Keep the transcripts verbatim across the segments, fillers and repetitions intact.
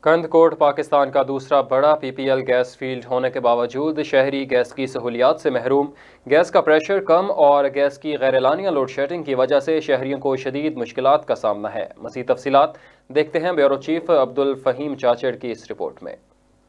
کند کوٹ پاکستان کا دوسرا بڑا P P L gas field ہونے کے باوجود شہری گیس کی سہولیات سے محروم۔ گیس کا پریشر کم اور گیس کی غیر اعلانیہ لوڈ شیڈنگ کی وجہ سے شہریوں کو شدید مشکلات کا سامنا ہے۔ مزید تفصیلات دیکھتے ہیں بیورو چیف عبدالفہیم چاچڑ کی اس رپورٹ میں۔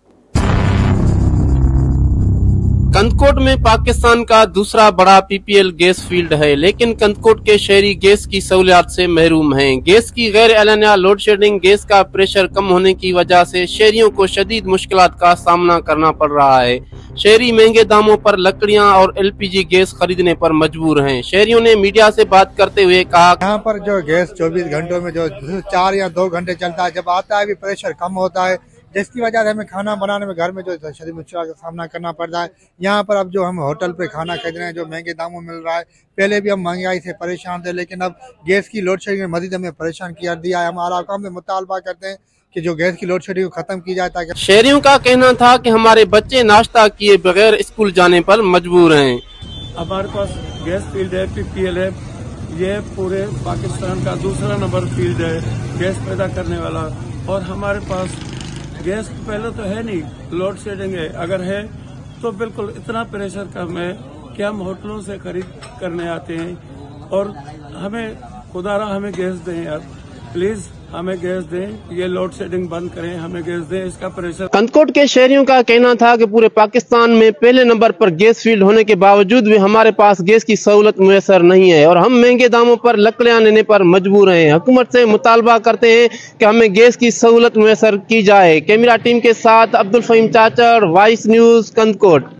کندکوٹ میں پاکستان کا دوسرا بڑا P P L gas field ہے، لیکن کندکوٹ کے شہری گیس کی سہولیات سے محروم ہیں۔ گیس کی غیر اعلانیہ لوڈ شیڈنگ، گیس کا پریشر کم ہونے کی وجہ سے شہریوں کو شدید مشکلات کا سامنا کرنا پڑ رہا ہے۔ شہری مہنگے داموں پر لکڑیاں اور ایل پی جی گیس خریدنے پر مجبور ہیں۔ شہریوں نے میڈیا سے بات کرتے ہوئے کہا، یہاں پر جو گیس چوبیس گھنٹوں میں جو چار یا دو گھنٹے چلتا ہے، جب آتا ہے بھی پریشر کم ہوتا ہے، جس کی وجہ سے ہمیں کھانا بنانے میں گھر میں جو شدید مشکلات کا سامنا کرنا پڑتا ہے۔ یہاں پر اب جو ہم ہوٹل پہ کھانا خرید رہے ہیں جو مہنگے داموں مل رہا ہے، پہلے بھی ہم مہنگائی سے پریشان تھے، لیکن اب گیس کی لوڈ شیڈنگ نے مزید ہمیں پریشان کیا دیا ہے۔ ہم اعلیٰ حکام سے مطالبہ کرتے ہیں کہ جو گیس کی لوڈ شیڈنگ کو ختم کی جائے تاکہ شہریوں کا کہنا تھا کہ ہمارے بچے ناشتہ کیے بغیر اسکول جانے پر مجبور ہیں۔ ہمارے پاس گیس فیلڈ ہے، پی پی ایل ہے، یہ پورے پاکستان کا دوسرا نمبر فیلڈ ہے گیس پیدا کرنے والا، اور ہمارے پاس گیس پہلے تو ہے نہیں، لوڈ شیڈنگ ہے، اگر ہے تو بالکل اتنا پریشر کم ہے کہ ہم ہوٹلوں سے خرید کرنے آتے ہیں، اور ہمیں خدا را ہمیں گیس دیں یار، پلیز ہمیں گیس دیں، یہ لوڈ شیڈنگ بند کریں، ہمیں گیس دیں، اس کا پریشر۔ کندکوٹ کے شہریوں کا کہنا تھا کہ پورے پاکستان میں پہلے نمبر پر گیس فیلڈ ہونے کے باوجود بھی ہمارے پاس گیس کی سہولت میسر نہیں ہے، اور ہم مہنگے داموں پر لکڑیاں لینے پر مجبور ہیں۔ حکومت سے مطالبہ کرتے ہیں کہ ہمیں گیس کی سہولت میسر کی جائے۔ کیمرہ ٹیم کے ساتھ عبدالفہیم چاچڑ، وائس نیوز، کندکوٹ۔